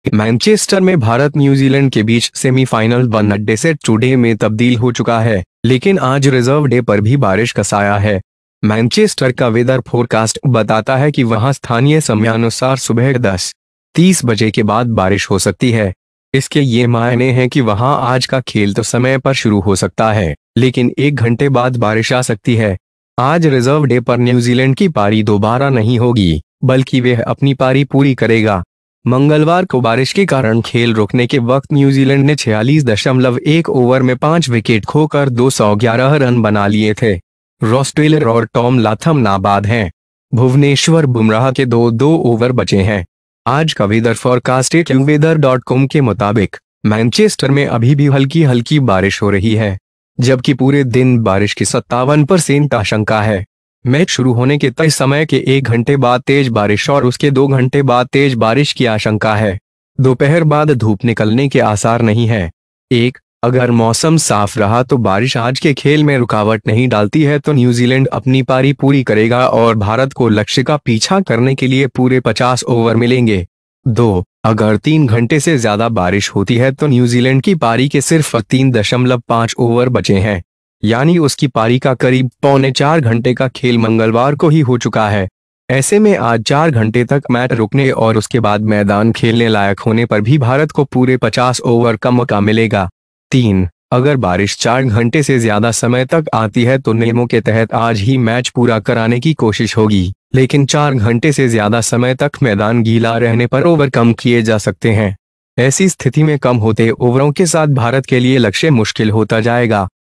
Manchester में Bharat New Zealand के बीच सेमीफाइनल वनडे सेट टुडे में तब्दील हो चुका है, लेकिन आज रिजर्व डे पर भी बारिश का साया है। मैनचेस्टर का वेदर फोरकास्ट बताता है कि वहां स्थानीय समयानुसार सुबह 10:30 बजे के बाद बारिश हो सकती है। इसके ये मायने हैं कि वहां आज का खेल तो समय पर शुरू हो सकता है, लेकिन 1 घंटे बाद बारिश आ सकती है। आज रिजर्व डे पर न्यूजीलैंड की पारी दोबारा नहीं होगी, बल्कि वह अपनी पारी पूरी करेगा। मंगलवार को बारिश के कारण खेल रोकने के वक्त न्यूजीलैंड ने 46.1 ओवर में 5 विकेट खोकर 211 रन बना लिए थे। रॉस टेलर और टॉम लाथम नाबाद हैं। भुवनेश्वर-बुमराह के 2 ओवर बचे हैं। आज का वेदर फोरकास्ट weather.com के मुताबिक मैनचेस्टर में अभी भी हल्की हल्की बारिश हो रही है, जबकि पूरे दिन बारिश की 57% आशंका है। मैच शुरू होने के तय समय के 1 घंटे बाद तेज बारिश और उसके 2 घंटे बाद तेज बारिश की आशंका है। दोपहर बाद धूप निकलने के आसार नहीं है। अगर मौसम साफ रहा तो बारिश आज के खेल में रुकावट नहीं डालती है तो न्यूजीलैंड अपनी पारी पूरी करेगा और भारत को लक्ष्य का पीछा करने के लिए पूरे 50 ओवर मिलेंगे। अगर 3 घंटे से ज्यादा बारिश होती है तो न्यूजीलैंड की पारी के सिर्फ 3.5 ओवर बचे हैं, यानी उसकी पारी का करीब 3.25 घंटे का खेल मंगलवार को ही हो चुका है। ऐसे में आज 4 घंटे तक मैच रुकने और उसके बाद मैदान खेलने लायक होने पर भी भारत को पूरे 50 ओवर का मौका मिलेगा। अगर बारिश 4 घंटे से ज्यादा समय तक आती है तो नियमों के तहत आज ही मैच पूरा कराने की कोशिश होगी, लेकिन 4 घंटे से ज्यादा समय तक मैदान गीला रहने पर ओवर कम किए जा सकते हैं। ऐसी स्थिति में कम होते ओवरों के साथ भारत के लिए लक्ष्य मुश्किल होता जाएगा।